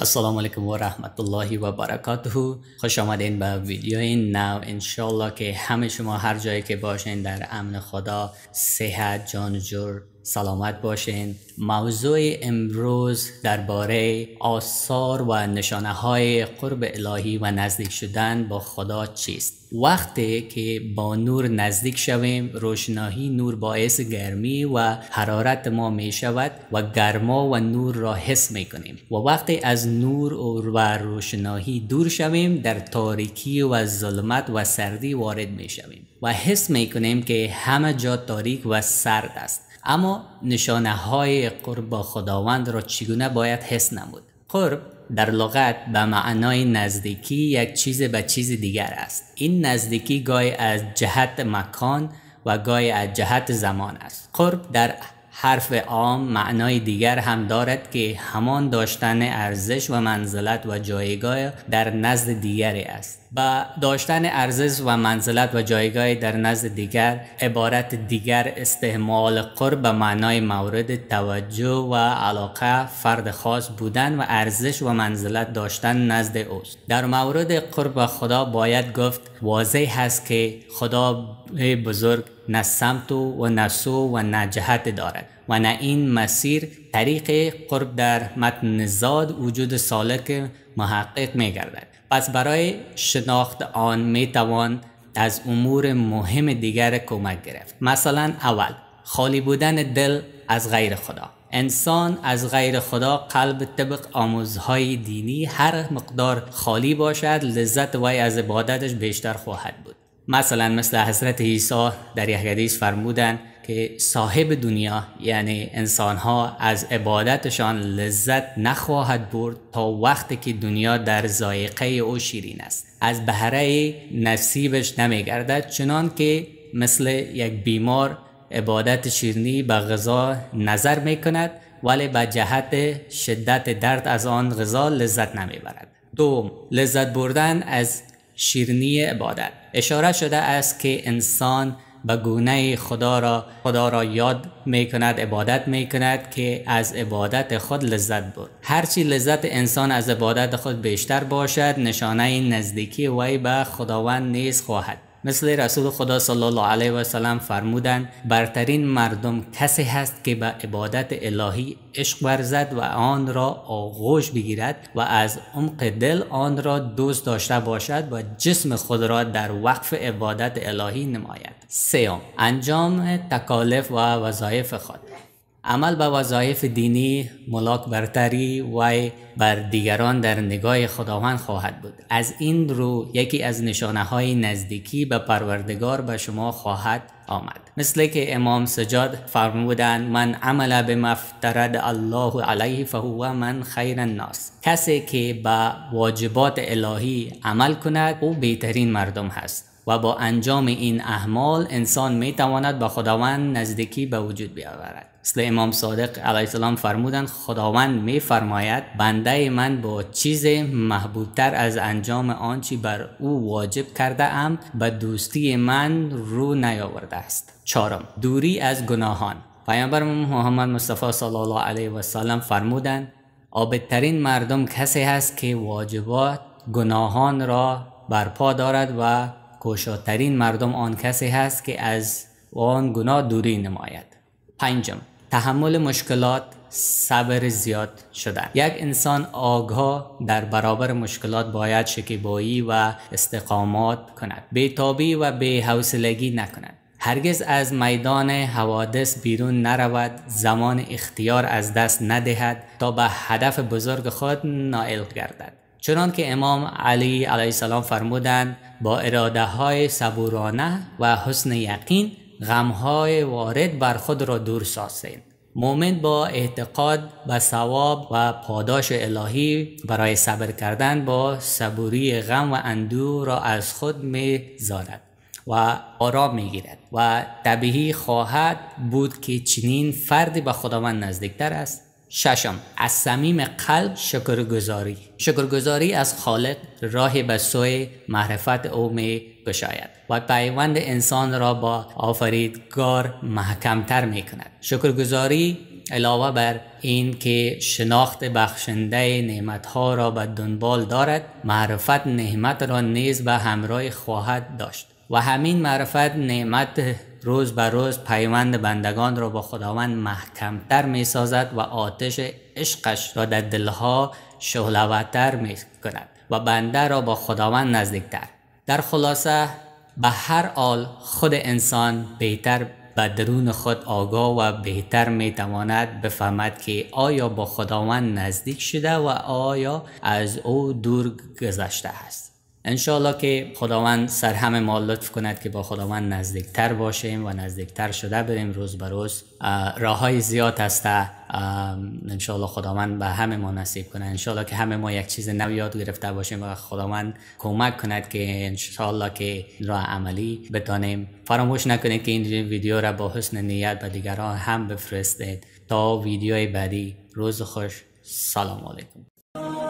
السلام علیکم و رحمت الله و برکاته. خوش آمدین به ویدیوی نو. انشالله که همه شما هر جایی که باشین در امن خدا، صحت، جان و جور سلامت باشین. موضوع امروز درباره آثار و نشانه های قرب الهی و نزدیک شدن با خدا چیست. وقتی که با نور نزدیک شویم، روشنایی نور باعث گرمی و حرارت ما می شود و گرما و نور را حس می کنیم و وقتی از نور و روشنایی دور شویم، در تاریکی و ظلمت و سردی وارد می شویم و حس می کنیم که همه جا تاریک و سرد است. اما نشانه های قرب با خداوند را چگونه باید حس نمود؟ قرب در لغت به معنای نزدیکی یک چیز به چیز دیگر است. این نزدیکی گاهی از جهت مکان و گاهی از جهت زمان است. قرب در حرف عام معنای دیگر هم دارد که همان داشتن ارزش و منزلت و جایگاه در نزد دیگری است. با داشتن ارزش و منزلت و جایگاه در نزد دیگر، عبارت دیگر استعمال قرب به معنای مورد توجه و علاقه فرد خاص بودن و ارزش و منزلت داشتن نزد اوست. در مورد قرب خدا باید گفت واضح هست که خدا بزرگ نه سمت و نه سو و نه جهت دارد و نه این مسیر طریق قرب در متن زاد وجود سالک محقق می گردد. پس برای شناخت آن می توان از امور مهم دیگر کمک گرفت. مثلا اول، خالی بودن دل از غیر خدا. انسان از غیر خدا قلب طبق آموزهای دینی هر مقدار خالی باشد، لذت وی از عبادتش بیشتر خواهد بود. مثلا مثل حضرت عیسی در یک حدیث فرمودند که صاحب دنیا یعنی انسانها از عبادتشان لذت نخواهد برد تا وقتی که دنیا در ذائقه او شیرین است. از بهره نصیبش نمی گردد، چنان که مثل یک بیمار عبادت شیرینی به غذا نظر می کند ولی به جهت شدت درد از آن غذا لذت نمی برد. دوم، لذت بردن از شیرینی عبادت. اشاره شده است که انسان به گونه خدا را یاد می کند، عبادت می کند که از عبادت خود لذت برد. هرچی لذت انسان از عبادت خود بیشتر باشد، نشانه نزدیکی وی به خداوند نیز خواهد. مثل رسول خدا صلی الله علیه و سلم فرمودند برترین مردم کسی هست که به عبادت الهی عشق ورزد و آن را آغوش بگیرد و از عمق دل آن را دوست داشته باشد و جسم خود را در وقف عبادت الهی نماید. سوم، انجام تکالیف و وظایف خود. عمل به وظایف دینی ملاک برتری و بر دیگران در نگاه خداوند خواهد بود. از این رو یکی از نشانه های نزدیکی به پروردگار به شما خواهد آمد. مثل که امام سجاد فرمودند من عمل بما افترض الله علیه فهو من خیر الناس. کسی که به واجبات الهی عمل کند او بهترین مردم هست و با انجام این اعمال انسان می تواند به خداوند نزدیکی به وجود بیاورد. مثل امام صادق علیه السلام فرمودند خداوند می فرماید بنده من با چیز محبوبتر از انجام آنچه بر او واجب کرده ام به دوستی من رو نیاورده است. چهارم، دوری از گناهان. پیامبر محمد مصطفی صلی الله علیه و سلم فرمودند عابدترین مردم کسی است که واجبات گناهان را برپا دارد و کوشاترین مردم آن کسی هست که از آن گناه دوری نماید. پنجم، تحمل مشکلات، صبر زیاد شدن. یک انسان آگاه در برابر مشکلات باید شکیبایی و استقامت کند، بی‌تابی و بی‌حوصلگی نکند. هرگز از میدان حوادث بیرون نرود، زمان اختیار از دست ندهد تا به هدف بزرگ خود نائل گردد. چنان که امام علی علیه السلام فرمودند با اراده های صبورانه و حسن یقین غمهای وارد بر خود را دور سازید. مومن با اعتقاد به ثواب و پاداش الهی برای صبر کردن با صبوری غم و اندوه را از خود می‌زارد و آرام می‌گیرد و طبیعی خواهد بود که چنین فردی به خداوند نزدیکتر است. ششم، از صمیم قلب شکرگزاری. شکرگزاری از خالق راه به سوی معرفت او می گشاید و پیوند انسان را با آفریدگار محکمتر می کند. شکرگزاری علاوه بر این که شناخت بخشنده نعمتها را به دنبال دارد، معرفت نعمت را نیز به همراه خواهد داشت و همین معرفت نعمت روز به روز پیوند بندگان را با خداوند محکمتر می سازد و آتش عشقش را در دلها شعله‌ورتر می کند و بنده را با خداوند نزدیکتر. در خلاصه به هر حال خود انسان بهتر به درون خود آگاه و بهتر می تواند بفهمد که آیا با خداوند نزدیک شده و آیا از او دور گذشته است. انشاءالله که خداوند سر همه ما لطف کند که با خداوند نزدیکتر باشیم و نزدیکتر شده بریم روز به روز. راه های زیاد هسته، انشاءالله خداوند به همه ما نصیب کنه. انشاءالله که همه ما یک چیز نو یاد گرفته باشیم و خداوند کمک کند که انشاءالله که راه عملی بتانیم. فراموش نکنید که این ویدیو را با حسن نیت به دیگران هم بفرستید. تا ویدیوی بعدی، روز خوش. سلام علیکم.